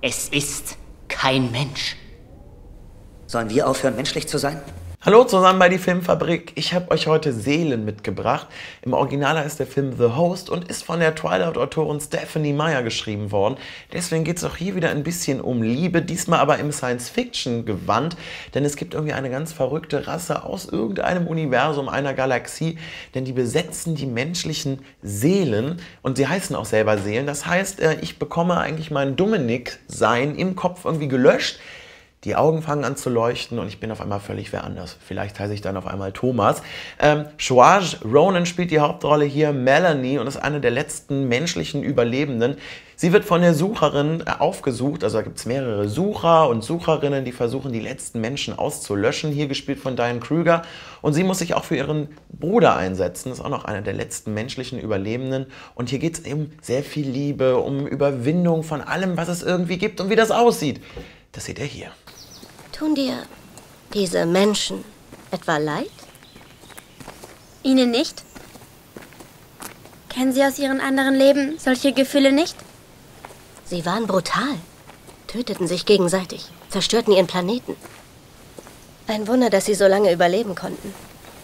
Es ist kein Mensch. Sollen wir aufhören, menschlich zu sein? Hallo zusammen bei die Filmfabrik. Ich habe euch heute Seelen mitgebracht. Im Original heißt der Film The Host und ist von der Twilight-Autorin Stephenie Meyer geschrieben worden. Deswegen geht es auch hier wieder ein bisschen um Liebe, diesmal aber im Science-Fiction-Gewand. Denn es gibt irgendwie eine ganz verrückte Rasse aus irgendeinem Universum, einer Galaxie. Denn die besetzen die menschlichen Seelen und sie heißen auch selber Seelen. Das heißt, ich bekomme eigentlich mein Dominik-Sein im Kopf irgendwie gelöscht. Die Augen fangen an zu leuchten und ich bin auf einmal völlig wer anders. Vielleicht heiße ich dann auf einmal Thomas. Saoirse Ronan spielt die Hauptrolle hier, Melanie, und ist eine der letzten menschlichen Überlebenden. Sie wird von der Sucherin aufgesucht, also da gibt es mehrere Sucher und Sucherinnen, die versuchen, die letzten Menschen auszulöschen, hier gespielt von Diane Kruger. Und sie muss sich auch für ihren Bruder einsetzen, das ist auch noch einer der letzten menschlichen Überlebenden. Und hier geht es um sehr viel Liebe, um Überwindung von allem, was es irgendwie gibt und wie das aussieht. Das seht ihr hier. Tun dir diese Menschen etwa leid? Ihnen nicht? Kennen Sie aus Ihren anderen Leben solche Gefühle nicht? Sie waren brutal, töteten sich gegenseitig, zerstörten ihren Planeten. Ein Wunder, dass sie so lange überleben konnten.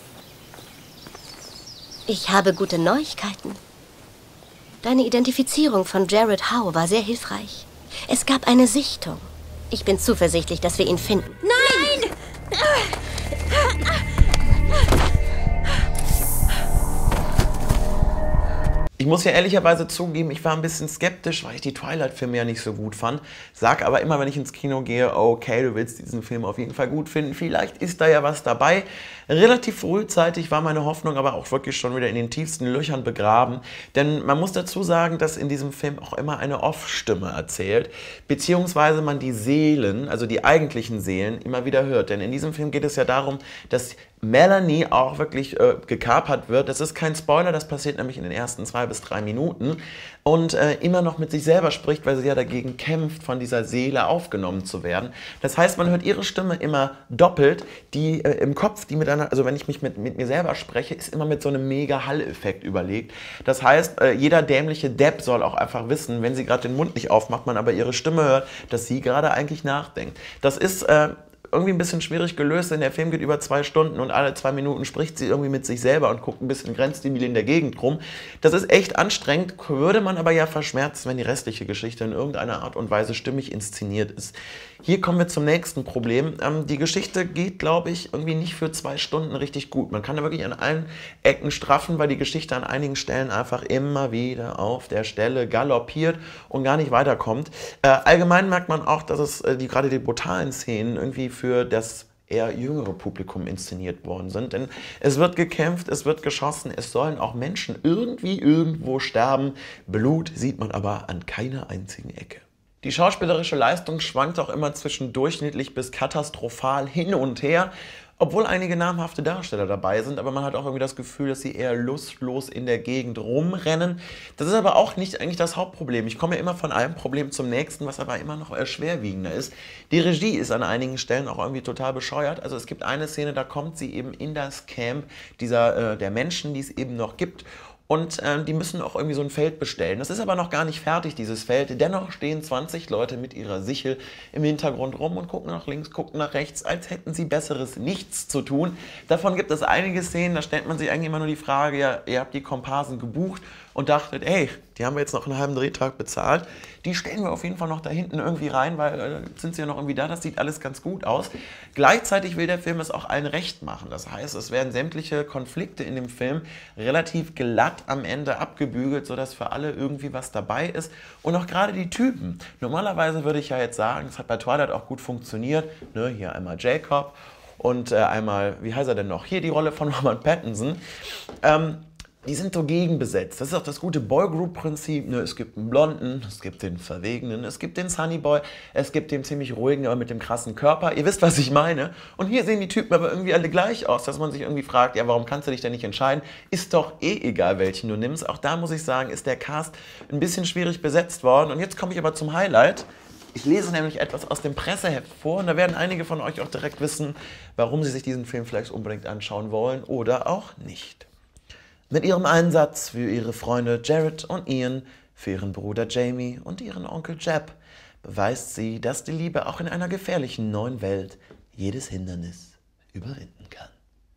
Ich habe gute Neuigkeiten. Deine Identifizierung von Jared Howe war sehr hilfreich. Es gab eine Sichtung. Ich bin zuversichtlich, dass wir ihn finden. Nein! Ich muss ja ehrlicherweise zugeben, ich war ein bisschen skeptisch, weil ich die Twilight-Filme ja nicht so gut fand. Sag aber immer, wenn ich ins Kino gehe, okay, du willst diesen Film auf jeden Fall gut finden. Vielleicht ist da ja was dabei. Relativ frühzeitig war meine Hoffnung aber auch wirklich schon wieder in den tiefsten Löchern begraben. Denn man muss dazu sagen, dass in diesem Film auch immer eine Off-Stimme erzählt. Beziehungsweise man die Seelen, also die eigentlichen Seelen, immer wieder hört. Denn in diesem Film geht es ja darum, dass Melanie auch wirklich gekapert wird. Das ist kein Spoiler, das passiert nämlich in den ersten 2 bis 3 Minuten. Und immer noch mit sich selber spricht, weil sie ja dagegen kämpft, von dieser Seele aufgenommen zu werden. Das heißt, man hört ihre Stimme immer doppelt, die im Kopf, die mit einer, also wenn ich mich mit mir selber spreche, ist immer mit so einem mega Hall-Effekt überlegt. Das heißt, jeder dämliche Depp soll auch einfach wissen, wenn sie gerade den Mund nicht aufmacht, man aber ihre Stimme hört, dass sie gerade eigentlich nachdenkt. Das ist irgendwie ein bisschen schwierig gelöst, denn der Film geht über 2 Stunden und alle 2 Minuten spricht sie irgendwie mit sich selber und guckt ein bisschen grenzdebil in der Gegend rum. Das ist echt anstrengend, würde man aber ja verschmerzen, wenn die restliche Geschichte in irgendeiner Art und Weise stimmig inszeniert ist. Hier kommen wir zum nächsten Problem. Die Geschichte geht, glaube ich, irgendwie nicht für 2 Stunden richtig gut. Man kann da wirklich an allen Ecken straffen, weil die Geschichte an einigen Stellen einfach immer wieder auf der Stelle galoppiert und gar nicht weiterkommt. Allgemein merkt man auch, dass es gerade die brutalen Szenen irgendwie für das eher jüngere Publikum inszeniert worden sind. Denn es wird gekämpft, es wird geschossen, es sollen auch Menschen irgendwie irgendwo sterben. Blut sieht man aber an keiner einzigen Ecke. Die schauspielerische Leistung schwankt auch immer zwischen durchschnittlich bis katastrophal hin und her, obwohl einige namhafte Darsteller dabei sind, aber man hat auch irgendwie das Gefühl, dass sie eher lustlos in der Gegend rumrennen. Das ist aber auch nicht eigentlich das Hauptproblem. Ich komme ja immer von einem Problem zum nächsten, was aber immer noch schwerwiegender ist. Die Regie ist an einigen Stellen auch irgendwie total bescheuert. Also es gibt eine Szene, da kommt sie eben in das Camp der Menschen, die es eben noch gibt. Und die müssen auch irgendwie so ein Feld bestellen. Das ist aber noch gar nicht fertig, dieses Feld. Dennoch stehen 20 Leute mit ihrer Sichel im Hintergrund rum und gucken nach links, gucken nach rechts, als hätten sie besseres nichts zu tun. Davon gibt es einige Szenen, da stellt man sich eigentlich immer nur die Frage, ja, ihr habt die Komparsen gebucht und dachtet, ey, die haben wir jetzt noch einen halben Drehtag bezahlt. Die stellen wir auf jeden Fall noch da hinten irgendwie rein, weil sind sie ja noch irgendwie da, das sieht alles ganz gut aus. Gleichzeitig will der Film es auch allen recht machen. Das heißt, es werden sämtliche Konflikte in dem Film relativ glatt am Ende abgebügelt, sodass für alle irgendwie was dabei ist. Und auch gerade die Typen. Normalerweise würde ich ja jetzt sagen, es hat bei Twilight auch gut funktioniert. Ne, hier einmal Jacob und einmal, wie heißt er denn noch? Hier die Rolle von Robert Pattinson. Die sind so gegenbesetzt. Das ist auch das gute Boygroup-Prinzip. Ne? Es gibt einen Blonden, es gibt den Verwegenen, es gibt den Sunnyboy, es gibt den ziemlich ruhigen, aber mit dem krassen Körper. Ihr wisst, was ich meine. Und hier sehen die Typen aber irgendwie alle gleich aus, dass man sich irgendwie fragt, ja, warum kannst du dich denn nicht entscheiden? Ist doch eh egal, welchen du nimmst. Auch da muss ich sagen, ist der Cast ein bisschen schwierig besetzt worden. Und jetzt komme ich aber zum Highlight. Ich lese nämlich etwas aus dem Presseheft vor und da werden einige von euch auch direkt wissen, warum sie sich diesen Film vielleicht unbedingt anschauen wollen oder auch nicht. Mit ihrem Einsatz für ihre Freunde Jared und Ian, für ihren Bruder Jamie und ihren Onkel Jeb beweist sie, dass die Liebe auch in einer gefährlichen neuen Welt jedes Hindernis überwinden kann.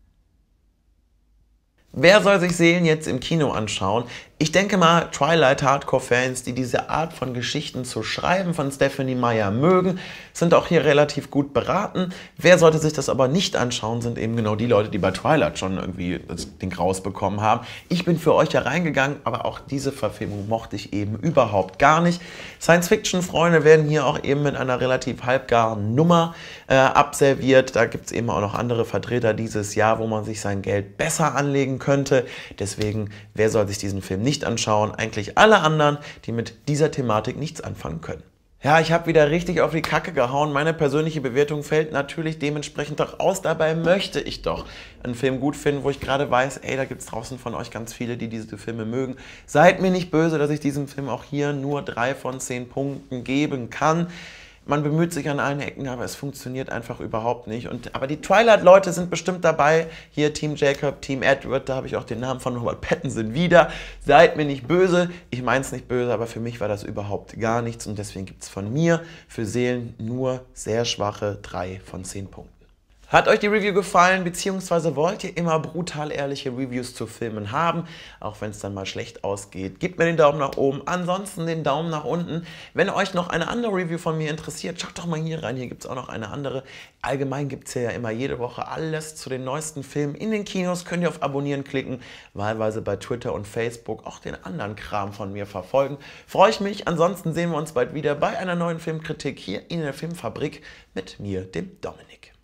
Wer soll sich Seelen jetzt im Kino anschauen? Ich denke mal, Twilight-Hardcore-Fans, die diese Art von Geschichten zu schreiben von Stephenie Meyer mögen, sind auch hier relativ gut beraten. Wer sollte sich das aber nicht anschauen, sind eben genau die Leute, die bei Twilight schon irgendwie das Ding rausbekommen haben. Ich bin für euch ja reingegangen, aber auch diese Verfilmung mochte ich eben überhaupt gar nicht. Science-Fiction-Freunde werden hier auch eben mit einer relativ halbgaren Nummer abserviert. Da gibt es eben auch noch andere Vertreter dieses Jahr, wo man sich sein Geld besser anlegen könnte. Deswegen, wer soll sich diesen Film nicht anschauen? Eigentlich alle anderen, die mit dieser Thematik nichts anfangen können. Ja, ich habe wieder richtig auf die Kacke gehauen. Meine persönliche Bewertung fällt natürlich dementsprechend auch aus. Dabei möchte ich doch einen Film gut finden, wo ich gerade weiß, ey, da gibt es draußen von euch ganz viele, die diese Filme mögen. Seid mir nicht böse, dass ich diesem Film auch hier nur 3 von 10 Punkten geben kann. Man bemüht sich an allen Ecken, aber es funktioniert einfach überhaupt nicht. Aber die Twilight-Leute sind bestimmt dabei. Hier Team Jacob, Team Edward, da habe ich auch den Namen von Robert Pattinson wieder. Seid mir nicht böse, ich meine es nicht böse, aber für mich war das überhaupt gar nichts. Und deswegen gibt es von mir für Seelen nur sehr schwache 3 von 10 Punkten. Hat euch die Review gefallen, beziehungsweise wollt ihr immer brutal ehrliche Reviews zu Filmen haben, auch wenn es dann mal schlecht ausgeht? Gebt mir den Daumen nach oben, ansonsten den Daumen nach unten. Wenn euch noch eine andere Review von mir interessiert, schaut doch mal hier rein, hier gibt es auch noch eine andere. Allgemein gibt es ja immer jede Woche alles zu den neuesten Filmen in den Kinos, könnt ihr auf Abonnieren klicken, wahlweise bei Twitter und Facebook auch den anderen Kram von mir verfolgen. Freue ich mich, ansonsten sehen wir uns bald wieder bei einer neuen Filmkritik hier in der Filmfabrik mit mir, dem Dominik.